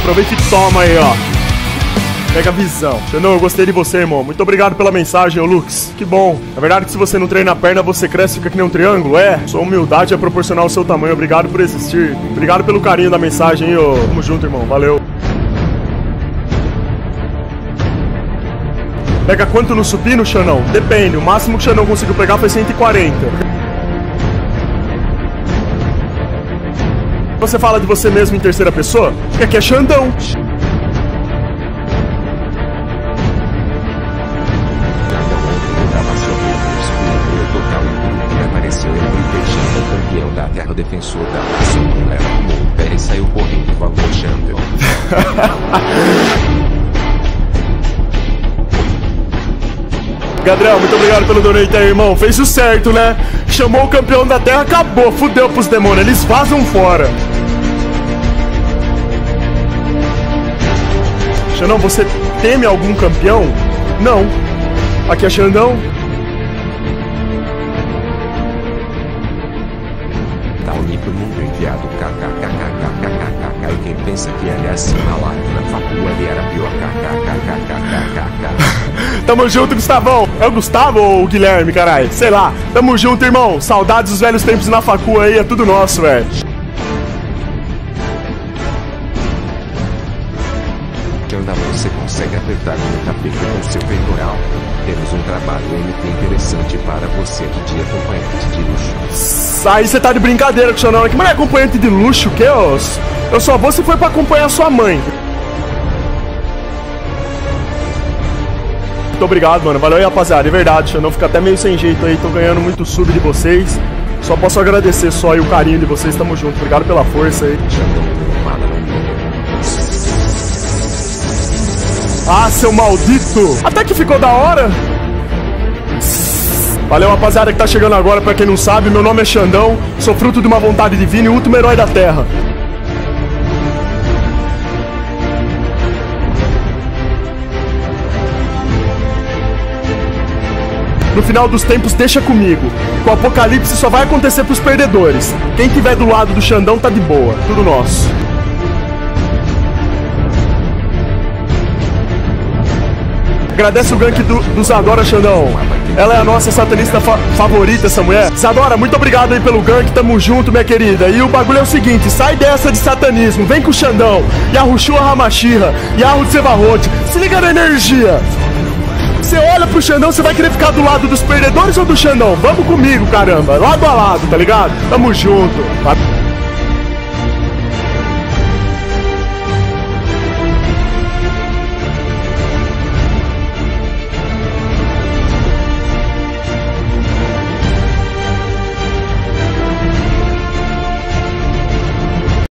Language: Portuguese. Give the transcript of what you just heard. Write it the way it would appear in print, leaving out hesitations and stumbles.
Aproveita e toma aí, ó. Pega a visão. Xandão, eu gostei de você, irmão. Muito obrigado pela mensagem, ô Lux. Que bom. Na verdade, que se você não treina a perna, você cresce e fica que nem um triângulo, é? Sua humildade é proporcional ao seu tamanho. Obrigado por existir. Obrigado pelo carinho da mensagem, hein, ô. Tamo junto, irmão. Valeu. Pega quanto no supino, Xandão? Depende. O máximo que o Xandão conseguiu pegar foi 140. Você fala de você mesmo em terceira pessoa? Porque aqui é Xandão. Campeão da terra, defensor da nação, leva o pé e saiu correndo, valor Xandão. Gabriel, muito obrigado pelo donate aí, irmão. Fez o certo, né? Chamou o campeão da terra, acabou. Fudeu pros demônios, eles vazam fora. Xandão, você teme algum campeão? Não. Aqui é Xandão. Tá unido pro mundo enviado, kkkkkkkkk. E quem pensa que ele é assim, lá na facua ele era pior, kkkkkkk. Tamo junto, Gustavão. É o Gustavo ou o Guilherme, caralho? Sei lá. Tamo junto, irmão. Saudades dos velhos tempos na facua aí, é tudo nosso, velho. Você consegue apertar no tapete com seu peitoral. Temos um trabalho MT interessante para você de acompanhante de luxo. Aí você tá de brincadeira com o Xandão aqui. Mas é acompanhante de luxo, o quê? Eu só vou se for pra acompanhar sua mãe. Muito obrigado, mano. Valeu aí, rapaziada. É verdade, Xandão fica até meio sem jeito aí. Tô ganhando muito sub de vocês. Só posso agradecer só aí o carinho de vocês. Tamo junto. Obrigado pela força aí. Ah, seu maldito! Até que ficou da hora! Valeu, rapaziada que tá chegando agora. Pra quem não sabe, meu nome é Xandão. Sou fruto de uma vontade divina e último herói da Terra. No final dos tempos, deixa comigo. O apocalipse só vai acontecer pros perdedores. Quem tiver do lado do Xandão tá de boa. Tudo nosso. Agradece o gank do Zadora, Xandão. Ela é a nossa satanista favorita, essa mulher. Zadora, muito obrigado aí pelo gank. Tamo junto, minha querida. E o bagulho é o seguinte, sai dessa de satanismo. Vem com o Xandão. Yahushua Hamashiach. Yahu Tsevarot. Se liga na energia. Você olha pro Xandão, você vai querer ficar do lado dos perdedores ou do Xandão? Vamos comigo, caramba. Lado a lado, tá ligado? Tamo junto.